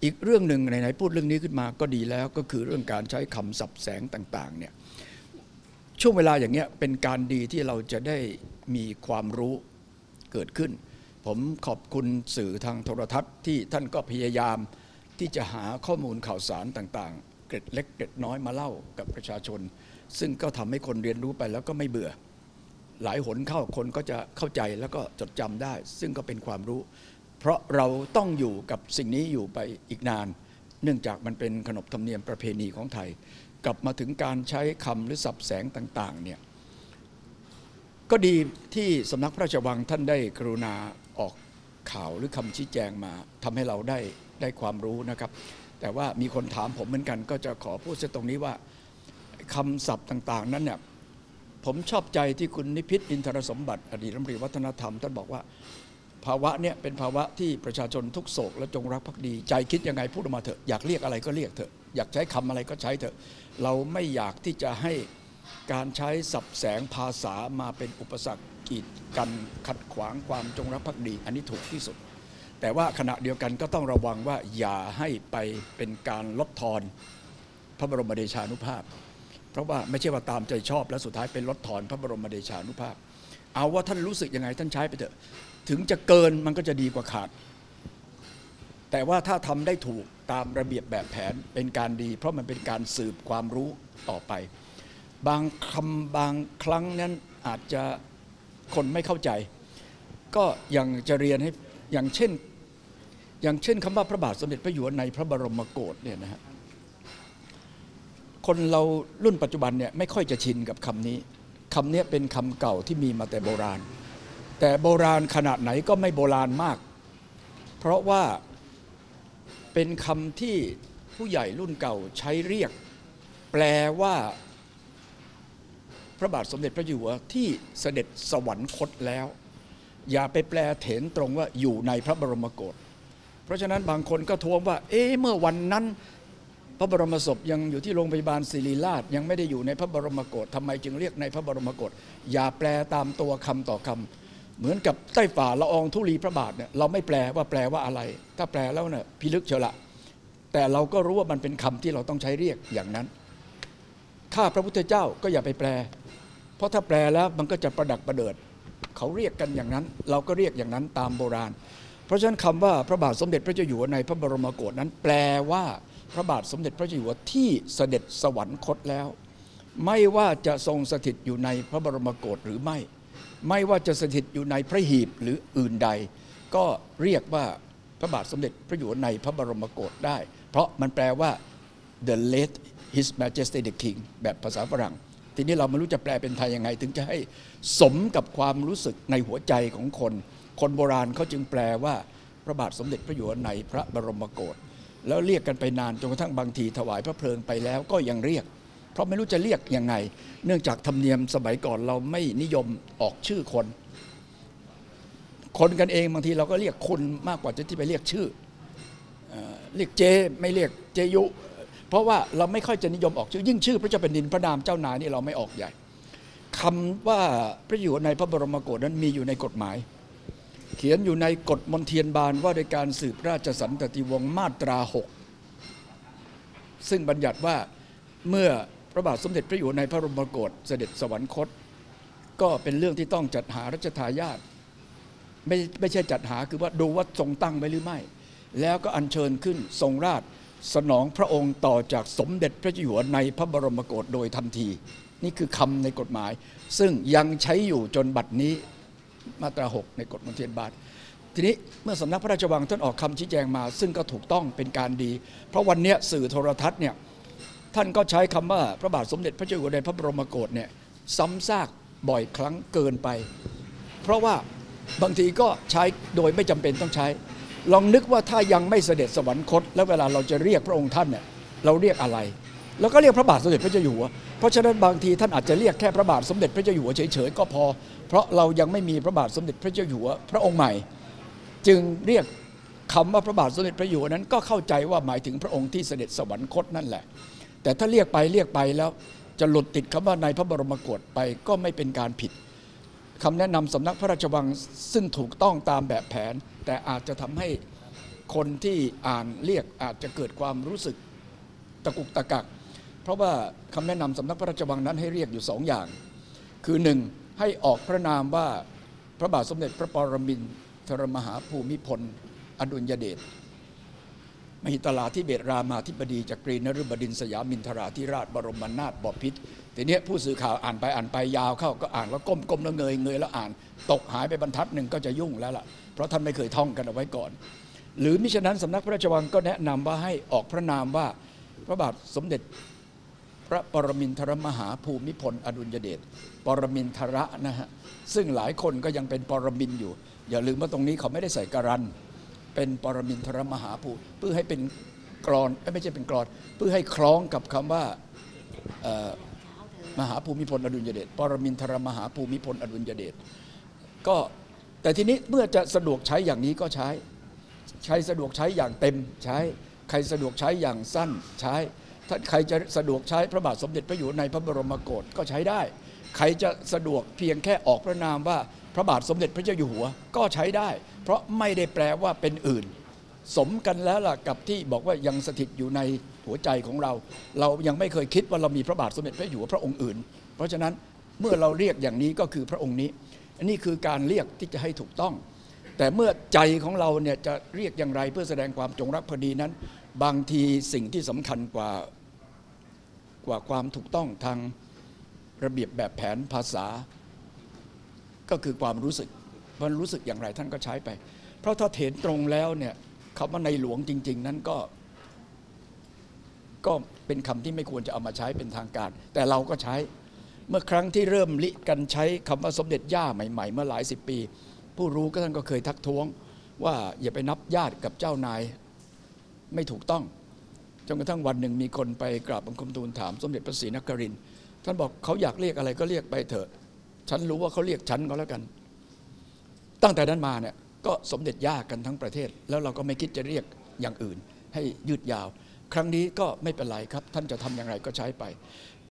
อีกเรื่องหนึ่งไหนๆพูดเรื่องนี้ขึ้นมาก็ดีแล้วก็คือเรื่องการใช้คำศัพท์แสงต่างๆเนี่ยช่วงเวลาอย่างเงี้ยเป็นการดีที่เราจะได้มีความรู้เกิดขึ้นผมขอบคุณสื่อทางโทรทัศน์ที่ท่านก็พยายามที่จะหาข้อมูลข่าวสารต่างๆเกร็ดเล็กเกร็ดน้อยมาเล่ากับประชาชนซึ่งก็ทำให้คนเรียนรู้ไปแล้วก็ไม่เบื่อหลายหนเข้าคนก็จะเข้าใจแล้วก็จดจำได้ซึ่งก็เป็นความรู้เพราะเราต้องอยู่กับสิ่งนี้อยู่ไปอีกนานเนื่องจากมันเป็นขนบธรรมเนียมประเพณีของไทยกลับมาถึงการใช้คำหรือศัพท์แสงต่างๆเนี่ยก็ดีที่สำนักพระราชวังท่านได้กรุณาออกข่าวหรือคำชี้แจงมาทำให้เราได้ความรู้นะครับแต่ว่ามีคนถามผมเหมือนกันก็จะขอพูดตรงนี้ว่าคำศัพท์ต่างๆนั้นเนี่ยผมชอบใจที่คุณนิพิษอินทรสมบัติอดีตรัฐมนตรีวัฒนธรรมท่านบอกว่าภาวะเนี่ยเป็นภาวะที่ประชาชนทุกโศกและจงรักภักดีใจคิดยังไงพูดออกมาเถอะอยากเรียกอะไรก็เรียกเถอะอยากใช้คำอะไรก็ใช้เถอะเราไม่อยากที่จะให้การใช้ศัพท์แสงภาษามาเป็นอุปสรรคกีดกันขัดขวางความจงรักภักดีอันนี้ถูกที่สุดแต่ว่าขณะเดียวกันก็ต้องระวังว่าอย่าให้ไปเป็นการลดทอนพระบรมเดชานุภาพเพราะว่าไม่ใช่ว่าตามใจชอบแล้วสุดท้ายเป็นลดทอนพระบรมเดชานุภาพเอาว่าท่านรู้สึกยังไงท่านใช้ไปเถอะถึงจะเกินมันก็จะดีกว่าขาดแต่ว่าถ้าทำได้ถูกตามระเบียบแบบแผนเป็นการดีเพราะมันเป็นการสืบความรู้ต่อไปบางคำบางครั้งนั้นอาจจะคนไม่เข้าใจก็ยังจะเรียนให้อย่างเช่นคำว่าพระบาทสมเด็จพระอยู่หัวในพระบรมโกศเนี่ยนะฮะคนเรารุ่นปัจจุบันเนี่ยไม่ค่อยจะชินกับคำนี้เป็นคำเก่าที่มีมาแต่โบราณแต่โบราณขนาดไหนก็ไม่โบราณมากเพราะว่าเป็นคำที่ผู้ใหญ่รุ่นเก่าใช้เรียกแปลว่าพระบาทสมเด็จพระอยู่หัวที่เสด็จสวรรคตแล้วอย่าไปแปลเถนตรงว่าอยู่ในพระบรมโกศเพราะฉะนั้นบางคนก็ท้วงว่าเมื่อวันนั้นพระบรมศพยังอยู่ที่โรงพยาบาลศิริราชยังไม่ได้อยู่ในพระบรมโกศทำไมจึงเรียกในพระบรมโกศอย่าแปลตามตัวคำต่อคำเหมือนกับใต้ฝ่าละอองธุลีพระบาทเนี่ยเราไม่แปลว่าอะไรถ้าแปลแล้วเนี่ยพิลึกเชียวละแต่เราก็รู้ว่ามันเป็นคำที่เราต้องใช้เรียกอย่างนั้นข้าพระพุทธเจ้าก็อย่าไปแปลเพราะถ้าแปลแล้วมันก็จะประดักประเดิดเขาเรียกกันอย่างนั้นเราก็เรียกอย่างนั้นตามโบราณเพราะฉะนั้นคำว่าพระบาทสมเด็จพระเจ้าอยู่หัวในพระบรมโกศนั้นแปลว่าพระบาทสมเด็จพระเจ้าอยู่หัวที่เสด็จสวรรคตแล้วไม่ว่าจะทรงสถิตอยู่ในพระบรมโกศหรือไม่ว่าจะสถิตอยู่ในพระหีบหรืออื่นใดก็เรียกว่าพระบาทสมเด็จพระอยู่หัวในพระบรมโกศได้เพราะมันแปลว่า the late His Majesty the King แบบภาษาฝรั่งทีนี้เราไม่รู้จะแปลเป็นไทยยังไงถึงจะให้สมกับความรู้สึกในหัวใจของคนโบราณเขาจึงแปลว่าพระบาทสมเด็จพระอยู่หัวในพระบรมโกศแล้วเรียกกันไปนานจนกระทั่งบางทีถวายพระเพลิงไปแล้วก็ยังเรียกเพราะไม่รู้จะเรียกยังไงเนื่องจากธรรมเนียมสมัยก่อนเราไม่นิยมออกชื่อคนกันเองบางทีเราก็เรียกคุณมากกว่าที่ไปเรียกชื่อเรียกเจไม่เรียกเจยุเพราะว่าเราไม่ค่อยจะนิยมออกชื่อยิ่งชื่อพระเจ้าแผ่นดินพระนามเจ้านายนี่เราไม่ออกใหญ่คำว่าพระอยู่ในพระบรมโกศนั้นมีอยู่ในกฎหมายเขียนอยู่ในกฎมนเทียนบานว่าโดยการสืบราชสันตติวงศ์มาตรา 6ซึ่งบัญญัติว่าเมื่อพระบาทสมเด็จพระอยู่ในพระบรมโกศเสด็จสวรรคตก็เป็นเรื่องที่ต้องจัดหารัชทายาทไม่ใช่จัดหาคือว่าดูว่าทรงตั้งไว้หรือไม่แล้วก็อัญเชิญขึ้นทรงราชสนองพระองค์ต่อจากสมเด็จพระเจ้าอยู่หัวในพระบรมโกศโดยทันทีนี่คือคำในกฎหมายซึ่งยังใช้อยู่จนบัดนี้มาตรา 6ในกฎมนเทียนบานทีนี้เมื่อสำนักพระราชวังท่านออกคำชี้แจงมาซึ่งก็ถูกต้องเป็นการดีเพราะวันนี้สื่อโทรทัศน์เนี่ยท่านก็ใช้คำว่าพระบาทสมเด็จพระเจ้าอยู่หัวในพระบรมโกศเนี่ยซ้ำซากบ่อยครั้งเกินไปเพราะว่าบางทีก็ใช้โดยไม่จำเป็นต้องใช้ลองนึกว่าถ้ายังไม่เสด็จสวรรคตแล้วเวลาเราจะเรียกพระองค์ท่านเนี่ยเราเรียกอะไรแล้วก็เรียกพระบาทสมเด็จพระเจ้าอยู่หัวเพราะฉะนั้นบางทีท่านอาจจะเรียกแค่พระบาทสมเด็จพระเจ้าอยู่หัวเฉยๆก็พอเพราะเรายังไม่มีพระบาทสมเด็จพระเจ้าอยู่หัวพระองค์ใหม่จึงเรียกคำว่าพระบาทสมเด็จพระอยู่หัวนั้นก็เข้าใจว่าหมายถึงพระองค์ที่เสด็จสวรรคตนั่นแหละแต่ถ้าเรียกไปแล้วจะหลุดติดคำว่าในพระบรมโกศไปก็ไม่เป็นการผิดคำแนะนำสำนักพระราชวังซึ่งถูกต้องตามแบบแผนแต่อาจจะทำให้คนที่อ่านเรียกอาจจะเกิดความรู้สึกตะกุกตะกักเพราะว่าคำแนะนำสำนักพระราชวังนั้นให้เรียกอยู่สองอย่างคือหนึ่งให้ออกพระนามว่าพระบาทสมเด็จพระปรมินทรมหาภูมิพลอดุลยเดชมหิตลาธิเบศรามาธิบดีจักรีนฤบดินทร์สยามินทราธิราชบรมนาถบพิตรทีนี้ผู้สื่อข่าวอ่านไปยาวเข้าก็อ่านว่าก้มแล้วเงยแล้วอ่านตกหายไปบรรทัดหนึ่งก็จะยุ่งแล้วล่ะเพราะท่านไม่เคยท่องกันเอาไว้ก่อนหรือมิฉะนั้นสำนักพระราชวังก็แนะนำว่าให้ออกพระนามว่าพระบาทสมเด็จพระปรมินทรมหาภูมิพลอดุลยเดชปรมินทรนะฮะซึ่งหลายคนก็ยังเป็นปรมินอยู่อย่าลืมว่าตรงนี้เขาไม่ได้ใส่การันเป็นปรมินทรมหาภูมิเพื่อให้เป็นกลอนไม่ใช่เป็นกลอนเพื่อให้คล้องกับคำว่ามหาภูมิพลอดุลยเดชปรมินทรมหาภูมิพลอดุลยเดชก็แต่ทีนี้เมื่อจะสะดวกใช้อย่างนี้ก็ใช้สะดวกใช้อย่างเต็มใช้ใครสะดวกใช้อย่างสั้นใช้ถ้าใครจะสะดวกใช้พระบาทสมเด็จพระอยู่ในพระบรมโกศก็ใช้ได้ใครจะสะดวกเพียงแค่ออกพระนามว่าพระบาทสมเด็จพระเจ้าอยู่หัวก็ใช้ได้เพราะไม่ได้แปลว่าเป็นอื่นสมกันแล้วล่ะกับที่บอกว่ายังสถิตอยู่ในหัวใจของเราเรายังไม่เคยคิดว่าเรามีพระบาทสมเด็จพระอยู่หัวพระองค์อื่นเพราะฉะนั้นเมื่อเราเรียกอย่างนี้ก็คือพระองค์นี้อันนี้คือการเรียกที่จะให้ถูกต้องแต่เมื่อใจของเราเนี่ยจะเรียกอย่างไรเพื่อแสดงความจงรักภักดีนั้นบางทีสิ่งที่สำคัญกว่าความถูกต้องทางระเบียบแบบแผนภาษาก็คือความรู้สึกมันรู้สึกอย่างไรท่านก็ใช้ไปเพราะถ้าเถนตรงแล้วเนี่ยคำว่าในหลวงจริงๆนั้นก็เป็นคำที่ไม่ควรจะเอามาใช้เป็นทางการแต่เราก็ใช้เมื่อครั้งที่เริ่มลิกันใช้คำว่าสมเด็จย่าใหม่ๆเมื่อหลายสิบปีผู้รู้ก็ท่านก็เคยทักท้วงว่าอย่าไปนับญาติกับเจ้านายไม่ถูกต้องจนกระทั่งวันหนึ่งมีคนไปกราบบังคมทูลถามสมเด็จพระศรีนครินทร์ท่านบอกเขาอยากเรียกอะไรก็เรียกไปเถอะฉันรู้ว่าเขาเรียกฉันก็แล้วกันตั้งแต่นั้นมาเนี่ยก็สมเด็จย่ากันทั้งประเทศแล้วเราก็ไม่คิดจะเรียกอย่างอื่นให้ยืดยาวครั้งนี้ก็ไม่เป็นไรครับท่านจะทำอย่างไรก็ใช้ไป